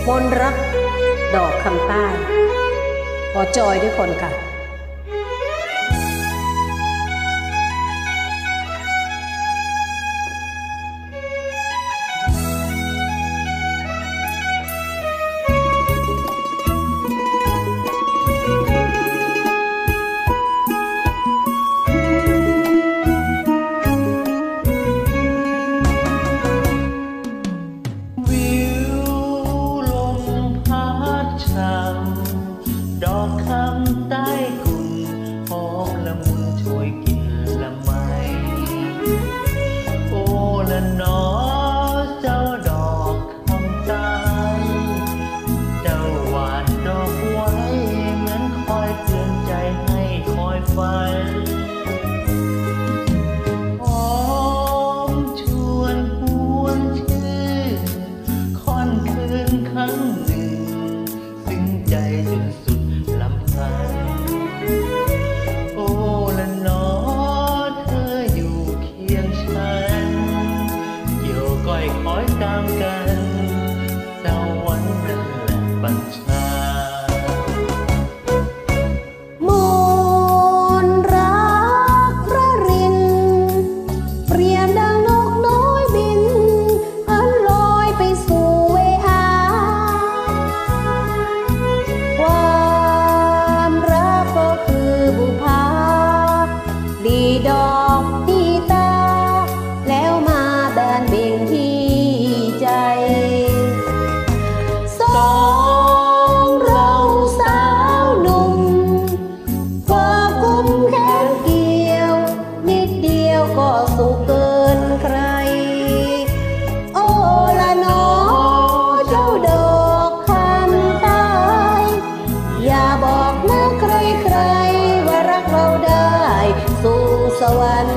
มนรักดอกคำใต้ขอจอยด้วยคนค่ะดอกคำใต้กุ่นหอมละมุนช่วยกินละไมโอ้ละหนอเจ้าดอกคำใต้เจ้าหวานดอกไว้เหมือนคอยเตือนใจให้คอยฝันหอมชวนหวนชื่นค่อนคืนครั้งหนึ่งซึ้งใจจนสุดลำพันโอ้ละหนอเธออยู่เคียงฉันเกี่ยวก้อยคอยตามกันสวรรค์นั่นแหละบัญชามนรักพระรินเปรียบดังนกน้อยบินอันลอยไปสู่เวหาความรักก็คือบุพาดีดอกที่ตาแล้วมาแบนเบ่งที่ใจสองเราสาวหนุ่มก็กุมแขนเกี่ยวนิดเดียวก็สุขเกินใครโอ้ละหนอเจ้าดอกคำใต้อย่าบอกนะใครๆว่ารักเราได้สู่สวรรค์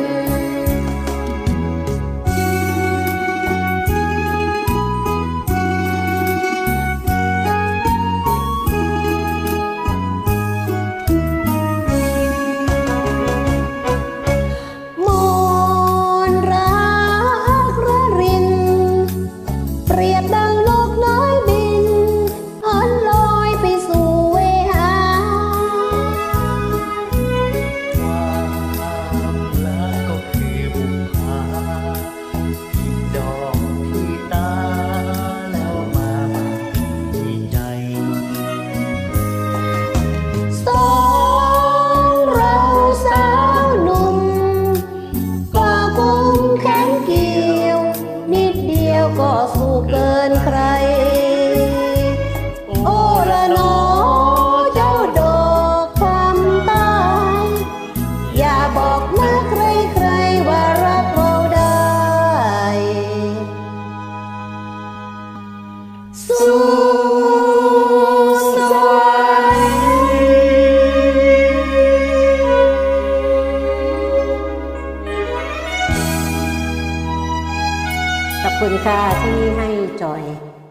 มนรักระรินเปรียบดังนกน้อยบินอันลอยไปสู่เวหาความรักก็คือบุพาที่ดอกที่ตาแล้วมาที่ใจสองเราสาวหนุ่มก็กุมแขนเกี่ยวนิดเดียวก็สู้เกินใครโอ้ละหนอเจ้าดอกคำใต้อย่าบอกนะใครๆว่ารักเราได้สู่สวรรค์ขอบคุณค่ะที่ให้จอย